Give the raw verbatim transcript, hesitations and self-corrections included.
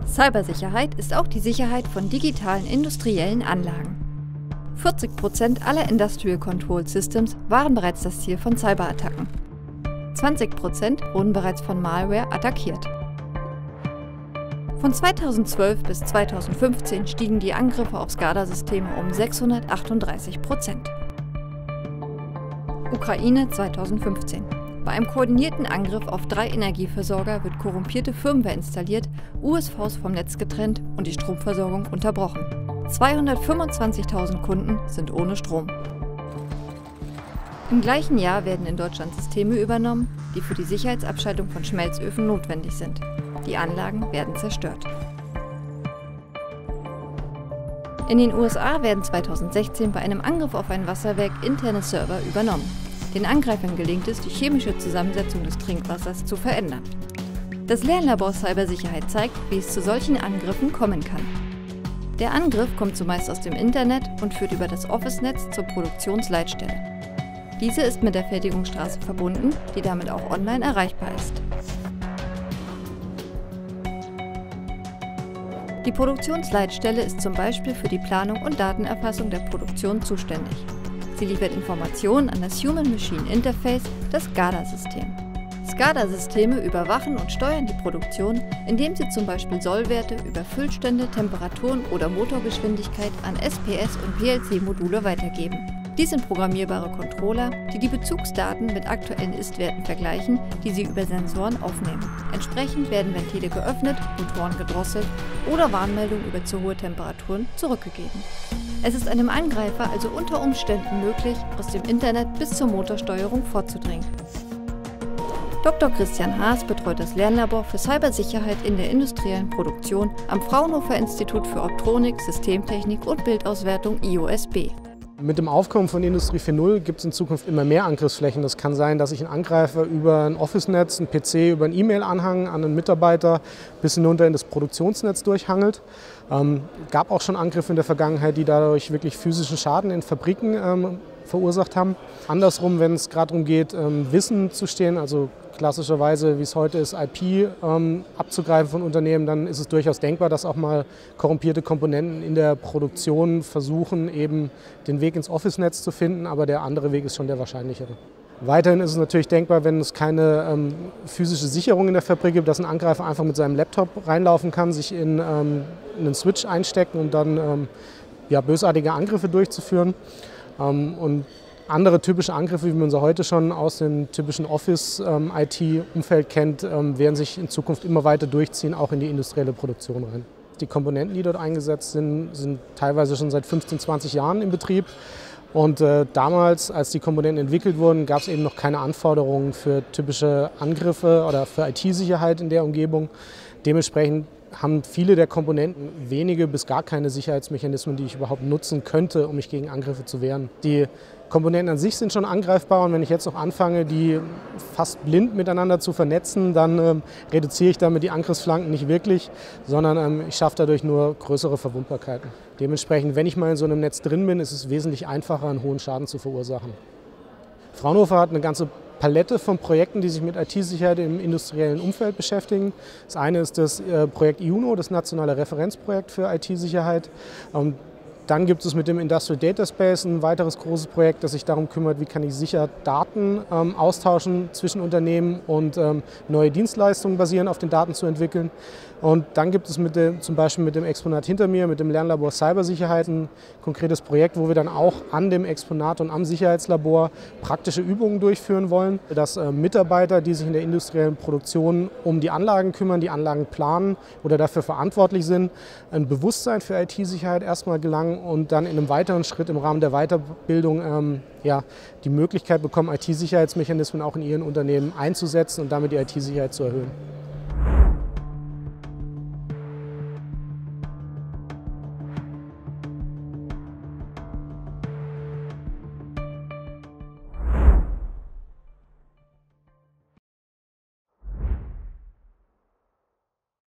Cybersicherheit ist auch die Sicherheit von digitalen industriellen Anlagen. vierzig Prozent aller Industrial Control Systems waren bereits das Ziel von Cyberattacken. zwanzig Prozent wurden bereits von Malware attackiert. Von zweitausendzwölf bis zweitausendfünfzehn stiegen die Angriffe auf SCADA-Systeme um sechshundertachtunddreißig Prozent. Ukraine zweitausendfünfzehn. Bei einem koordinierten Angriff auf drei Energieversorger wird korrumpierte Firmware installiert, U S Vs vom Netz getrennt und die Stromversorgung unterbrochen. zweihundertfünfundzwanzigtausend Kunden sind ohne Strom. Im gleichen Jahr werden in Deutschland Systeme übernommen, die für die Sicherheitsabschaltung von Schmelzöfen notwendig sind. Die Anlagen werden zerstört. In den U S A werden zweitausendsechzehn bei einem Angriff auf ein Wasserwerk interne Server übernommen. Den Angreifern gelingt es, die chemische Zusammensetzung des Trinkwassers zu verändern. Das Lernlabor Cybersicherheit zeigt, wie es zu solchen Angriffen kommen kann. Der Angriff kommt zumeist aus dem Internet und führt über das Office-Netz zur Produktionsleitstelle. Diese ist mit der Fertigungsstraße verbunden, die damit auch online erreichbar ist. Die Produktionsleitstelle ist zum Beispiel für die Planung und Datenerfassung der Produktion zuständig. Sie liefert Informationen an das Human-Machine Interface, das SCADA-System. SCADA-Systeme überwachen und steuern die Produktion, indem sie zum Beispiel Sollwerte über Füllstände, Temperaturen oder Motorgeschwindigkeit an S P S- und P L C-Module weitergeben. Dies sind programmierbare Controller, die die Bezugsdaten mit aktuellen Ist-Werten vergleichen, die sie über Sensoren aufnehmen. Entsprechend werden Ventile geöffnet, Motoren gedrosselt oder Warnmeldungen über zu hohe Temperaturen zurückgegeben. Es ist einem Angreifer also unter Umständen möglich, aus dem Internet bis zur Motorsteuerung vorzudringen. Doktor Christian Haas betreut das Lernlabor für Cybersicherheit in der industriellen Produktion am Fraunhofer Institut für Optronik, Systemtechnik und Bildauswertung I O S B. Mit dem Aufkommen von Industrie vier Punkt null gibt es in Zukunft immer mehr Angriffsflächen. Das kann sein, dass sich ein Angreifer über ein Office-Netz, ein P C, über einen E-Mail-Anhang an einen Mitarbeiter bis hinunter in das Produktionsnetz durchhangelt. Ähm, gab auch schon Angriffe in der Vergangenheit, die dadurch wirklich physischen Schaden in Fabriken ähm, verursacht haben. Andersrum, wenn es gerade darum geht, ähm, Wissen zu stehlen, also klassischerweise, wie es heute ist, I P ähm, abzugreifen von Unternehmen, dann ist es durchaus denkbar, dass auch mal korrumpierte Komponenten in der Produktion versuchen, eben den Weg ins Office-Netz zu finden, aber der andere Weg ist schon der wahrscheinlichere. Weiterhin ist es natürlich denkbar, wenn es keine ähm, physische Sicherung in der Fabrik gibt, dass ein Angreifer einfach mit seinem Laptop reinlaufen kann, sich in, ähm, in einen Switch einstecken und dann ähm, ja, bösartige Angriffe durchzuführen. Ähm, und andere typische Angriffe, wie man sie heute schon aus dem typischen Office-I T-Umfeld kennt, werden sich in Zukunft immer weiter durchziehen, auch in die industrielle Produktion rein. Die Komponenten, die dort eingesetzt sind, sind teilweise schon seit fünfzehn, zwanzig Jahren in Betrieb. Und äh, damals, als die Komponenten entwickelt wurden, gab es eben noch keine Anforderungen für typische Angriffe oder für I T-Sicherheit in der Umgebung. Dementsprechend haben viele der Komponenten wenige bis gar keine Sicherheitsmechanismen, die ich überhaupt nutzen könnte, um mich gegen Angriffe zu wehren. Die Komponenten an sich sind schon angreifbar und wenn ich jetzt noch anfange, die fast blind miteinander zu vernetzen, dann ähm, reduziere ich damit die Angriffsflanken nicht wirklich, sondern ähm, ich schaffe dadurch nur größere Verwundbarkeiten. Dementsprechend, wenn ich mal in so einem Netz drin bin, ist es wesentlich einfacher, einen hohen Schaden zu verursachen. Fraunhofer hat eine ganze Palette von Projekten, die sich mit I T-Sicherheit im industriellen Umfeld beschäftigen. Das eine ist das äh, Projekt I U N O, das nationale Referenzprojekt für I T-Sicherheit. Ähm, Dann gibt es mit dem Industrial Data Space ein weiteres großes Projekt, das sich darum kümmert, wie kann ich sicher Daten ähm, austauschen zwischen Unternehmen und ähm, neue Dienstleistungen basierend auf den Daten zu entwickeln. Und dann gibt es mit dem, zum Beispiel mit dem Exponat hinter mir, mit dem Lernlabor Cybersicherheit, ein konkretes Projekt, wo wir dann auch an dem Exponat und am Sicherheitslabor praktische Übungen durchführen wollen, dass äh, Mitarbeiter, die sich in der industriellen Produktion um die Anlagen kümmern, die Anlagen planen oder dafür verantwortlich sind, ein Bewusstsein für I T-Sicherheit erstmal gelangen und dann in einem weiteren Schritt im Rahmen der Weiterbildung ähm, ja, die Möglichkeit bekommen, I T-Sicherheitsmechanismen auch in ihren Unternehmen einzusetzen und damit die I T-Sicherheit zu erhöhen.